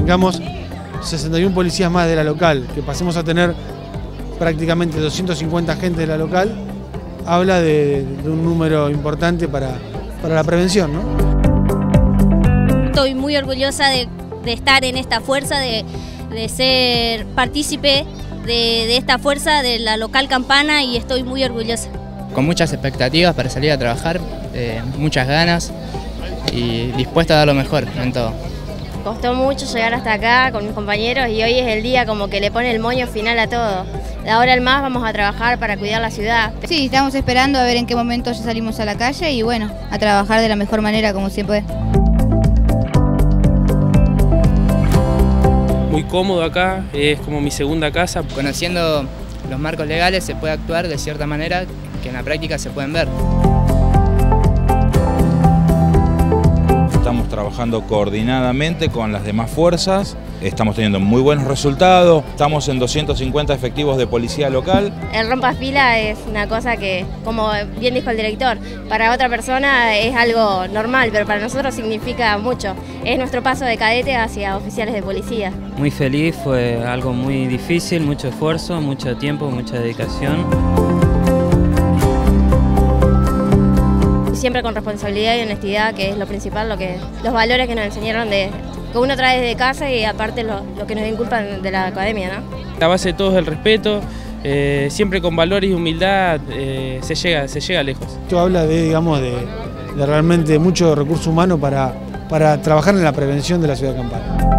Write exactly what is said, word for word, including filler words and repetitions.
tengamos sesenta y uno policías más de la local, que pasemos a tener prácticamente doscientos cincuenta gente de la local, habla de, de un número importante para, para la prevención, ¿no? Estoy muy orgullosa de, de estar en esta fuerza, de, de ser partícipe de, de esta fuerza de la local Campana, y estoy muy orgullosa. Con muchas expectativas para salir a trabajar, eh, muchas ganas y dispuesta a dar lo mejor en todo. Costó mucho llegar hasta acá con mis compañeros y hoy es el día como que le pone el moño final a todo. De ahora en más vamos a trabajar para cuidar la ciudad. Sí, estamos esperando a ver en qué momento ya salimos a la calle y bueno, a trabajar de la mejor manera como siempre. Muy cómodo acá, es como mi segunda casa. Conociendo los marcos legales se puede actuar de cierta manera que en la práctica se pueden ver. Estamos trabajando coordinadamente con las demás fuerzas, estamos teniendo muy buenos resultados, estamos en doscientos cincuenta efectivos de policía local. El rompafila es una cosa que, como bien dijo el director, para otra persona es algo normal, pero para nosotros significa mucho. Es nuestro paso de cadete hacia oficiales de policía. Muy feliz, fue algo muy difícil, mucho esfuerzo, mucho tiempo, mucha dedicación. Siempre con responsabilidad y honestidad, que es lo principal, lo que, los valores que nos enseñaron, de, que uno trae desde casa y aparte lo, lo que nos inculpan de la academia, ¿no? La base de todo es el respeto, eh, siempre con valores y humildad eh, se llega, se llega lejos. Esto habla de, digamos, de, de realmente mucho recurso humano para, para trabajar en la prevención de la ciudad de Campana.